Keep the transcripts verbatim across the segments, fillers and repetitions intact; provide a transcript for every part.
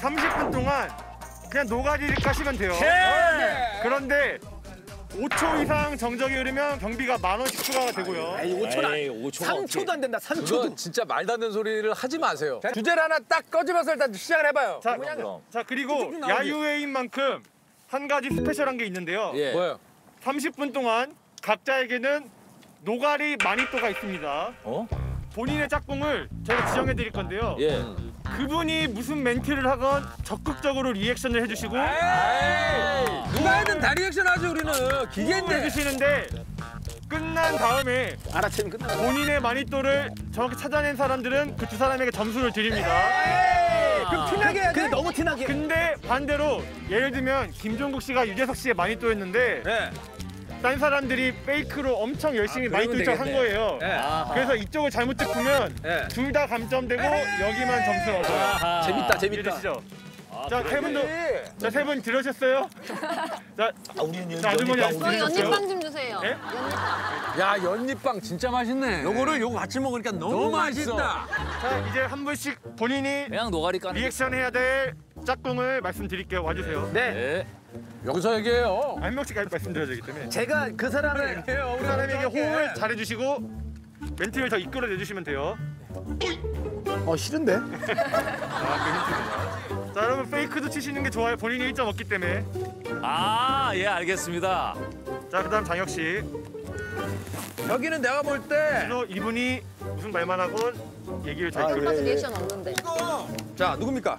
삼십 분 동안 그냥 노가리를 까시면 돼요. 그런데 오 초 이상 정적이 흐르면 경비가 만 원씩 추가가 되고요. 에이, 오 초는 삼 초도 안 된다. 삼 초도. 그건 진짜 말도 안 되는 소리를 하지 마세요. 주제를 하나 딱 꺼지면서 일단 시작을 해봐요. 자, 자 그리고 야유회인 만큼 한 가지 스페셜한 게 있는데요. 예. 뭐요? 삼십 분 동안 각자에게는 노가리 마니또가 있습니다. 어? 본인의 짝꿍을 저희가 지정해 드릴 건데요. 예. 그분이 무슨 멘트를 하건 적극적으로 리액션을 해주시고 에이, 누가 하든 다 리액션 하지 우리는. 기계인데. 해주시는데 끝난 다음에 알아채면 끝나. 본인의 마니또를 정확히 찾아낸 사람들은 그 두 사람에게 점수를 드립니다. 그럼 티나게 해야 돼? 근데 너무 티나게. 근데 반대로 예를 들면 김종국 씨가 유재석 씨의 마니또였는데 네. 딴 사람들이 페이크로 엄청 열심히 아, 마니또 요청 한 거예요. 네. 그래서 이쪽을 잘못 짚으면 네. 둘 다 감점되고 여기만 점수 얻어요. 재밌다, 재밌다. 이해되시죠? 자, 세 분도 자, 세 분 들으셨어요? 자, 아, 우리는 자, 아주머니 저희 들으셨어요? 연잎빵 좀 주세요. 네? 연잎빵. 야 연잎빵 진짜 맛있네. 요거를 요거 같이 먹으니까 너무, 너무 맛있다. 자, 이제 한 분씩 본인이 그냥 노가리 까는. 리액션 해야 될 짝꿍을 말씀드릴게요. 와주세요. 네. 네. 여기서 얘기해요. 한 명씩 말씀드려야 되기 때문에 제가 그 사람을 얘기해요. 그 사람에게 호응을 잘해주시고 멘트를 더 이끌어내주시면 돼요. 어 싫은데? 아, 그 힌트입니다. 자, 여러분 페이크도 치시는 게 좋아요. 본인이 일 점 얻기 때문에. 아, 예, 알겠습니다. 자, 그다음 장혁 씨. 여기는 내가 볼 때. 그래서 이분이 무슨 말만 하건 얘기를 잘 이끌어. 아까도 리액션 없는데. 자 누굽니까?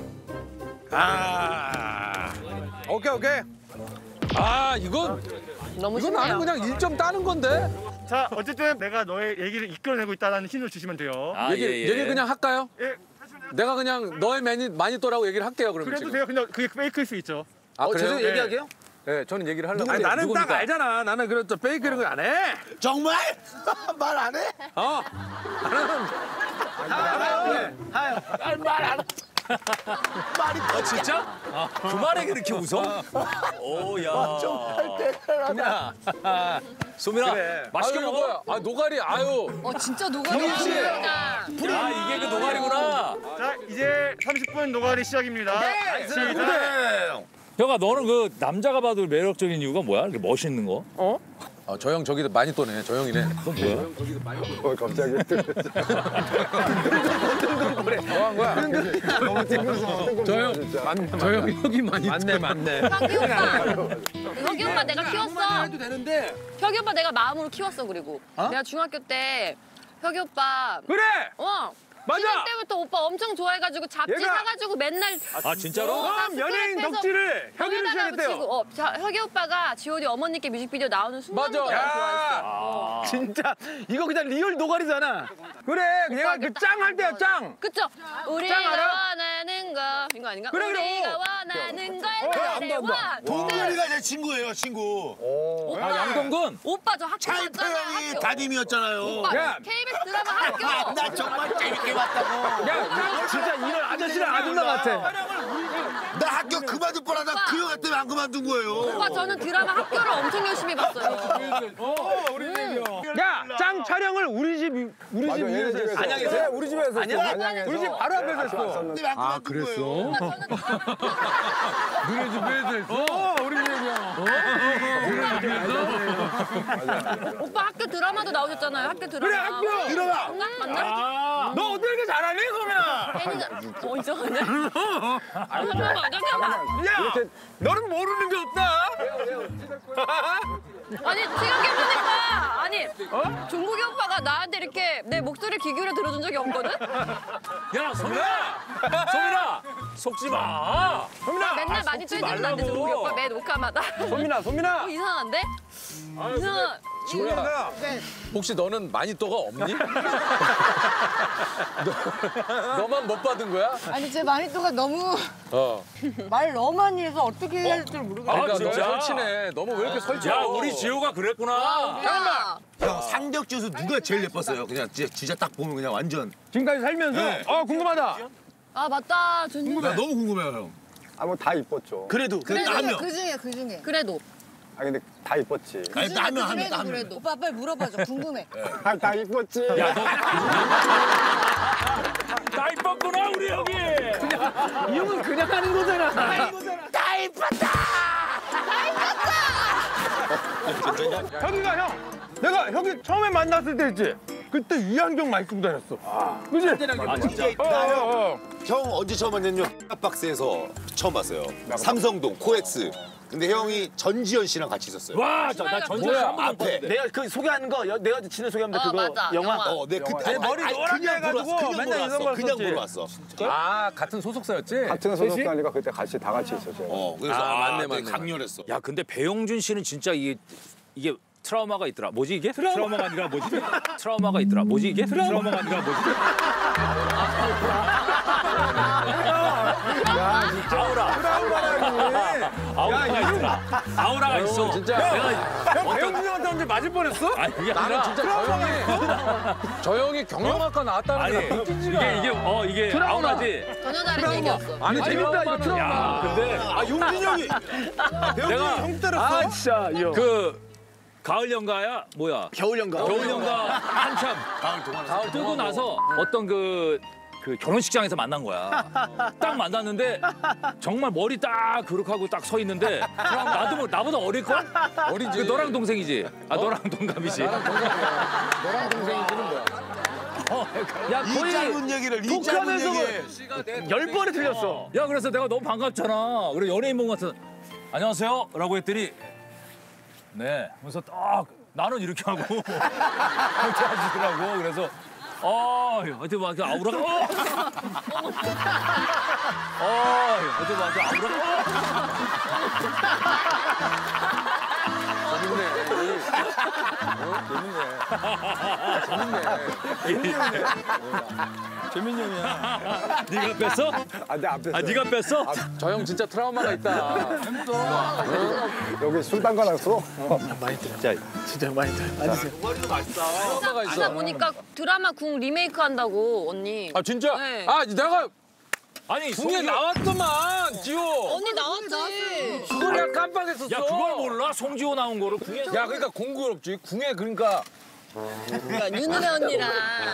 아. 오케이 오케이. 아 이건 너무 이건 쉽네요. 나는 그냥 일 점 따는 건데. 자, 어쨌든 내가 너의 얘기를 이끌어내고 있다는 힌트를 주시면 돼요. 아, 얘기 예, 예. 얘기 그냥 할까요? 예, 내가 그냥 너의 매니 마니또라고 얘기를 할게요. 그러면 그래도 지금. 돼요. 근데 그게 페이크일 수 있죠. 아 그래요? 죄송 네. 얘기하게요? 네, 저는 얘기를 하려고. 아니, 나는 누굽니까? 딱 알잖아. 나는 그래도 페이크 이런 거 안 해. 정말? 말 안 해? 어. 말이 어, 진짜? 아, 그 말에 그렇게 웃어? 오, 야. 좀할 때라다. 소민아, 그래. 맛있게 아유, 먹어. 아 노가리 아유. 어 진짜 노가리. 씨. 진짜. 아, 이게 그 노가리구나. 자, 이제 삼십 분 노가리 시작입니다. 시작. 형아, 너는 그 남자가 봐도 매력적인 이유가 뭐야? 이렇게 멋있는 거? 어, 저 형 저기도 마니또네. 저 형이네. 그건 뭐야? 어, 갑자기. 뭐 한 거야? 너무 찡그러서. 저 형, 저 형 여기 마니또. 맞네, 맞네. 혁이 오빠. 혁이 오빠 내가 키웠어. 해도 되는데. 혁이 오빠 내가 마음으로 키웠어 그리고. 내가 중학교 때 혁이 오빠. 그래. 어. 맞아. 신인 때부터 오빠 엄청 좋아해가지고 잡지 얘가- 사가지고 맨날 아, 진짜로? 그럼 연예인 덕질을 혁이를 혁에다가 시작했대요. 붙이고, 어, 자, 혁이 오빠가 지 오 디 어머니께 뮤직비디오 나오는 순간부터 맞아. 내가 야. 좋아했어. 진짜 이거 그냥 리얼 노가리잖아. 그래. 얘가 그 짱 할 때야 짱. 그쵸? 우리가 짱 알아? 원하는 거 이거 아닌가? 그래, 그래. 우리가 원하는 걸 어, 말해와. 동현이가 내 친구예요, 친구. 오빠, 아, 양동근? 오빠 저 학교 차이표 갔잖아. 형이 학교. 담임이었잖아요. 오빠 야. 케이 비 에스 드라마 학교. 나 정말 재밌게 봤다고. 야, 짱 진짜 이런 아저씨랑 아줌마 같아. 나 학교 그만둘 뻔하다 그 형 때문에 안 그만둔 거예요. 오빠 저는 드라마 학교를 엄청 열심히 봤어요. 야, 짱 촬영을 우리 집 우리 집 위에서 했어. 안양에서? 우리 집에서. 아니야? 안양에서. 우리 집 바로 앞에서 했어. 때문에 안 아, 그만둔 그랬어? 거예요. 오빠 저는 너네 집에서 했어? 어, 우리 집 얘기야. 오빠 학교 드라마도 나오셨잖아요. 학교 드라마. 그래, 학교 드라마. 맞나? 맞나? 아, 너 어떻게 이렇게 잘하니, 소민아? 팬이자 어 이상하네. 잠깐만 잠깐만. 야, 너는 모르는 게 없다. 아니 생각해보니까 아니 종국이 오빠가 나한테 이렇게 내 목소리 귀 기울여 들어준 적이 없거든? 야, 소민아! 소민아! 속지 마! 소민아, 맨날 많이 쪄있는데 종국이 오빠 매 녹화마다. 소민아, 소민아. 어, 이상한데? 이상한. 지호야, 혹시 너는 마니또가 없니? 너, 너만 못 받은 거야? 아니 제 마니또가 너무 어. 말 너무 많이 해서 어떻게 해야 할지 모르겠어요. 아, 그러니까 너무 진짜? 설치네. 너무 왜 이렇게 설치? 야, 우리 지호가 그랬구나. 잠깐만. 형 상덕지에서 누가 제일 예뻤어요? 그냥 진짜, 진짜 딱 보면 그냥 완전. 지금까지 살면서. 네. 어, 궁금하다. 아 맞다. 전 나 너무 궁금해요, 형. 아, 뭐 다 이뻤죠. 그래도 그래도 한 명. 그 중에 그 중에. 그래도. 아, 근데 다 이뻤지. 아니, 그 한 명, 한 명, 그래도 한 명. 그래도. 오빠 빨리 물어봐줘. 궁금해. 아, 다 이뻤지. 야, 너. 나 이뻤구나, 우리 형이. 그냥 이 형은 그냥 하는 거잖아. 다 이뻤다. 형이가 형. 내가 형이 처음에 만났을 때 있지. 그때 이안경 많이 쓰고 다녔어. 그지? 아 진짜. 어, 어, 어. 형 언제 처음 만났냐? 박스에서 처음 봤어요. 삼성동 코엑스. 근데 형이 전지현 씨랑 같이 있었어요. 와, 저, 나 전체 한 번도 못 앞에. 봤는데. 내가 그 소개하는 거 여- 내가 지는 소개하면 어, 그거 맞아. 영화. 영화. 어, 네 그때 내 머리 노랗게 그냥 보러 해가지고 왔어. 그냥 맨날 보러 이런 왔어. 걸 그냥 썼지. 보러 왔어. 아, 같은 소속사였지? 같은 소속사니까 그때 같이 다 같이 있었죠. 어, 그래서 아, 아, 맞네, 되게 맞네. 강렬했어. 야, 근데 배용준 씨는 진짜 이게 이게 트라우마가 있더라. 뭐지 이게? 트라우마. 가 아니라 뭐지? 트라우마가 있더라. 뭐지 이게? 트라우마가 아니라 뭐지? 아우라. 아우라가 있더라. 아우라가 있어. 진짜. 내가 형 배용준 형한테 언제 맞을 뻔했어? 아니 그게 나는 아니라 진짜 저 형이 저 형이 경영학과 나왔다는 아니 게 이게 이게 어 이게 트라우마. 아우라지. 전혀 다른 얘기였어. 아니 재밌다 이거 트라우마. 야, 근데 아 용준 형이 배용준 내가- 형 때렸어. 아 진짜 이 형. 그 가을 연가야 뭐야? 겨울 연가. 겨울 연가 한참 가을 뜨고 나서 어떤 그, 그 결혼식장에서 만난 거야. 딱 만났는데 정말 머리 딱 그렇게 하고 딱 서 있는데 나도 뭐 나보다 어릴걸? 어리지. 그 너랑 동생이지? 아 너랑 동갑이지? 나랑 동생이야. 너랑 동생이지는 뭐야? 어, 야 이 거의 짧은 얘기를 이 짧은 독하면서 얘기. 열 번에 틀렸어. 야 그래서 내가 너무 반갑잖아. 그리고 연예인 본 것 같아. 안녕하세요 라고 했더니 네 하면서 딱 나는 이렇게 하고 이렇게 하시더라고. 그래서 어 하여튼 막 그 아우라가 어! 어 하여튼 막 그 아우라가 재민이 형이야. 네가 뺐어? 아, 내 앞에서 아 네가 뺐어? 저 형 진짜 트라우마가 있다. 여기 술 담가놨어. 진짜 많이 들. 앉으세요. 트라우마가 하다 있어. 보니까 드라마 궁 리메이크 한다고 언니. 아 진짜? 네. 아 내가 아니 궁에 송지- 나왔더만 지호. 언니 나왔지. 그걸 내가 깜빡했었어. 야 그걸 몰라? 송지호 나온 거를 궁에 야 그러니까 공교롭지. 궁에 그러니까 그러니까 윤은혜 언니랑.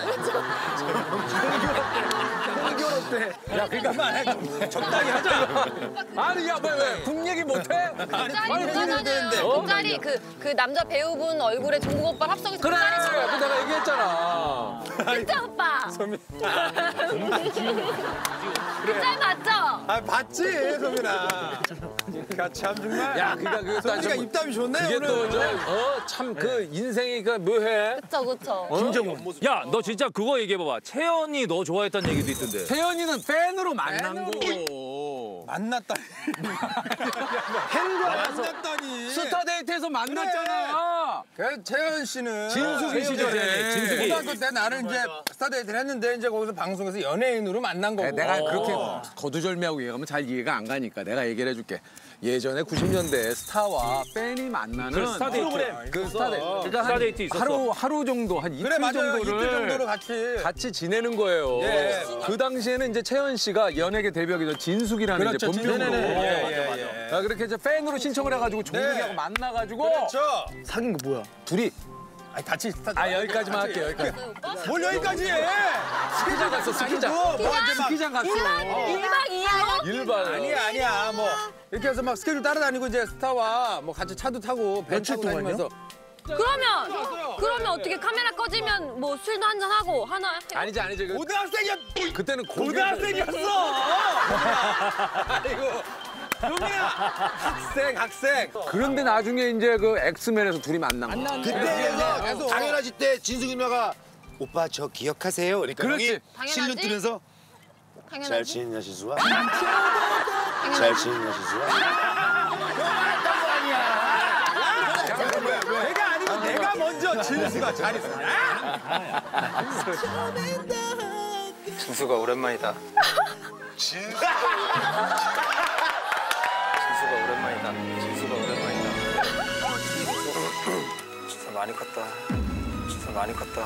야 그러니까 말해. 적당히 하자. 아니 야왜 왜? 궁 얘기 못해? 그 짤이 있잖아요. 그 짤이 그, 그 남자 배우분 얼굴에 종국 오빠 합성해서 그래. 그 짤이 그 있잖아. 내가 얘기했잖아. 진짜 오빠. 그 짤 맞죠? 아 봤지 소민아. 같이 참 정말. 야 그러니까 그 소민이가 입담이 좋네 이게 오늘. 또어참 그 인생이 그 묘해. 그쵸 그쵸. 김정은. 야 너 진짜 그거 얘기해봐봐. 채연이 너 좋아했다는 얘기도 있던데. 태연이는 팬으로 만난 거고. 만났다니. 팬과 만났다니. 스타 데이트에서 만났잖아. 그 채연 씨는 진숙이 시절에. 진숙이. 고등학교 때 나는 이제 스타데이트를 했는데 이제 거기서 방송에서 연예인으로 만난 거고. 내가 그렇게 거두절미하고 얘기하면 잘 이해가 안 가니까 내가 얘기를 해줄게. 예전에 구십 년대 스타와 팬이 만나는 그 스타 데이트. 프로그램. 그 스타 데이트. 그러니까 스타 한 데이트 있었어. 하루 하루 정도 한 이틀 그래 맞아요. 정도를 이틀 정도로 같이. 같이 지내는 거예요. 예. 그 당시에는 이제 채연 씨가 연예계 데뷔하기 전 진숙이라는 이제 그렇죠. 본명으로 네네네. 예, 예, 예. 아, 그렇게 이제 팬으로 신청을 해가지고 종국이하고 네. 만나가지고 그렇죠. 사귄 거 뭐야? 둘이 아니 같이 스타. 아 여기까지만 할게요. 여기까지. 뭘 여기까지 해? 스키장 갔어 스키장. 뭐 이제 막 스키장 갔어. 일박 이일. 일반. 아니야 아니야 뭐 이렇게 해서 막 스케줄 따라다니고 이제 스타와 뭐 같이 차도 타고 벤 타고 다니면서 그러면 그러면 어떻게 카메라 꺼지면 뭐 술도 한잔 하고 하나. 아니지 아니지. 그- 고등학생이었 그때는 고교- 고등학생이었어. 아이고 동이야 학생 학생. 그런데 나중에 이제 그 엑스맨에서 둘이 만난 거. 그때에서 계속. 당연하지 때 진숙이 누나가 오빠 저 기억하세요? 그러니까 그렇지. 형이 당연하지. 실눈 뜨면서 잘 당연하지. 지냈냐 지수야? 잘 지냈냐 지수야? 내가 아니고 내가 먼저 진수가 잘 있었냐? 진수가 오랜만이다. 진수가 오랜만이다. 진수가 오랜만이다. 진수 많이 컸다. 진수 많이 컸다.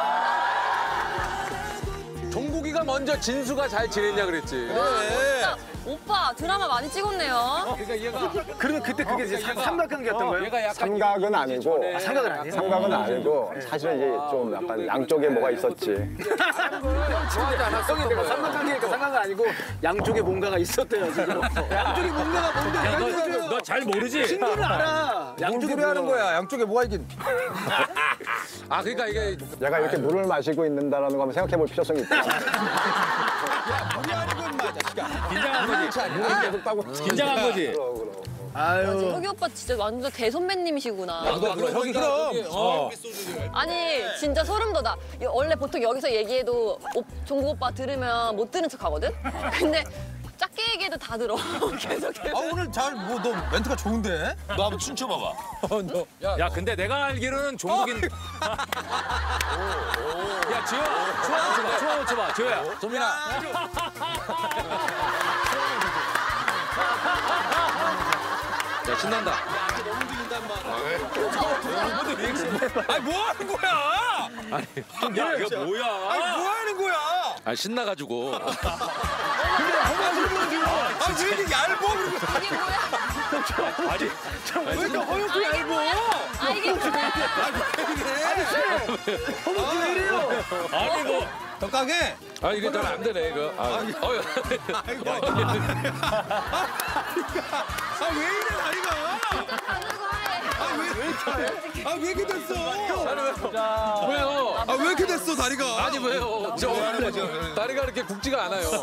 종국이가 먼저 진수가 잘 지냈냐 그랬지. 그래. 오빠 드라마 많이 찍었네요. 그러니까 얘가 그러면 그때 그게 이제 삼각관계였던 거예요? 얘가 약간 삼각은 아니고 삼각은 아니에요? 삼각은 아니고 사실은 이제 좀 약간 양쪽에 뭐가 있었지. 좋아하지 않았어. 형이 내가 삼각관계니까 삼각은 아니고 양쪽에 뭔가가 있었대요 지금. 양쪽에 뭔가가 뭔데? 너 잘 모르지? 친구를 알아. 양쪽에 뭐 하는 거야. 양쪽에 뭐가 있긴. 아 그러니까 이게 내가 이렇게 물을 마시고 있는다라는 거 한번 생각해 볼 필요성이 있다. 우리 하는 건 맞아. 긴장한 거지. 물을 계속 따고. 긴장한 거지. 그럼, 그럼. 아유. 혁이 오빠 진짜 완전 대선배님이시구나. 나도 그럼 형이 그럼. 어. 아니 진짜 소름 돋아. 여- 원래 보통 여기서 얘기해도 오, 종국 오빠 들으면 못 들은 척 하거든? 근데 작게 얘기해도 다 들어. 계속 아 오늘 잘 뭐 너 멘트가 좋은데? 너 한번 춤춰봐봐. 어, 너. 야, 야 근데 내가 알기로는 종국인. 야 지효야, 추워 쳐봐, 추워 쳐봐, 지효야. 조민아. 야 신난다. 아니 뭐 하는 거야? 야 이거 뭐야? 아니 뭐 하는 거야? 아 신나가지고. 아 왜 이렇게 얇어? 이게 뭐야? 아니 왜 이렇게 허옇고 얇어? 아 이게 뭐야? 아니 뭐. 더 까게? 아 이게 잘 안 되네 이거. 아, 어, 아왜 이래 다리가? 아 왜 이렇게 됐어? 왜요? 아 왜 이렇게 됐어 다리가? 아니 왜요? 저 다리가 이렇게 굵지가 않아요.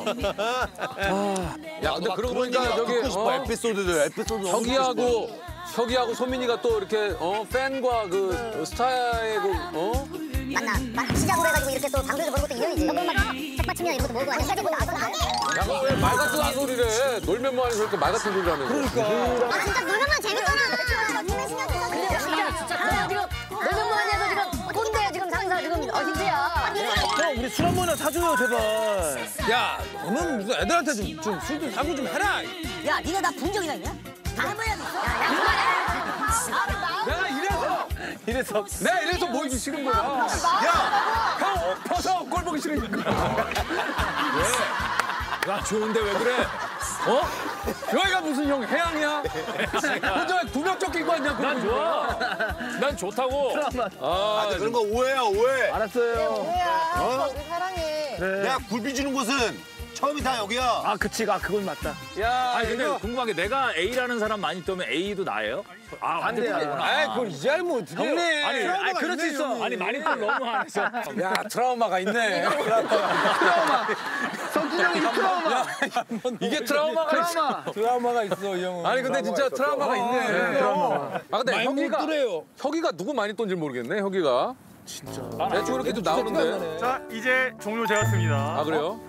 야 근데 그러고 보니까 저기 어? 에피소드들 에피소드. 혁이하고 혁이하고 소민이가 또 이렇게 어 팬과 그 스타의 그 어? 맞나? 막 시작으로 해가지고 이렇게 또 방송에서 보는 것도 인연이지. 너무 막 책받침이나 이런 것도 모르고 아니 사진 보고 나서 야, 왜 말 같은 한 소리래? 놀면 뭐하니 저렇게 말 같은 소리를 하는 거야? 아 진짜 놀면만 재밌잖아. 팀에 신경 써서 근데 진짜 진짜 그거 지금 놀면 뭐하냐서 지금 꼰대 지금 상사 지금 어 힌트야. 형 우리 술 한 번이나 사줘요 제발. 야, 너는 무슨 애들한테 좀, 좀 술 좀 사고 좀 해라. 야 니네 나 본 적이나 있냐? 한 번이라도 있어? 야 내가 이래서 이래서 내가 이래서 모이기 싫은 거야. 야, 형 엎어서 꼴 보기 싫으니까. 왜? 야 좋은데 왜 그래? 어? 여기가 무슨 형 해양이야? 혼자 두 명 쫓기고 왔냐? 난 좋아. 난 좋다고. 아, 그런 거 오해야 오해. 알았어요. 뭐야? 우리 사랑해. 내가 굴비 주는 곳은 처음이 다 여기야. 아 그치, 아 그건 맞다. 야, 아니 근데 이거 궁금한 게 내가 A라는 사람 많이 떠면 A도 나예요? 아 완전 다르구나. 아이, 그걸 이제 알면 어떡해. 형님. 아니, 아니 그럴 수 있어. 아니 많이 떠 너무 안해서. 야, 트라우마가 있네. 트라우마. 성진형이 트라우마. 이게 트라우마가 있어. 트라우마. 트라우마가 있어 이 형은. 아니 근데 진짜 트라우마가 있네. 트라우마. 아 근데 혁이가 혁이가 누구 많이 떤지 모르겠네. 혁이가. 진짜. 대충 이렇게 좀 나오는데. 자 이제 종료되었습니다. 아 그래요?